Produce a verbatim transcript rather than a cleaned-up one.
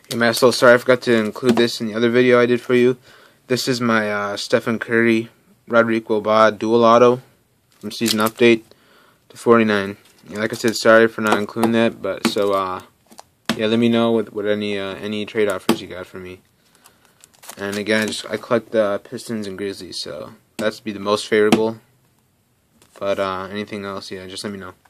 Hey Masshole, sorry I forgot to include this in the other video I did for you. This is my uh, Stephen Curry, Rodrigo Bad dual auto from season update to forty-nine. Yeah, like I said, sorry for not including that, but so uh, yeah, let me know what what any uh, any trade offers you got for me. And again, I just I collect the uh, Pistons and Grizzlies, so that's be the most favorable. But uh, anything else, yeah, just let me know.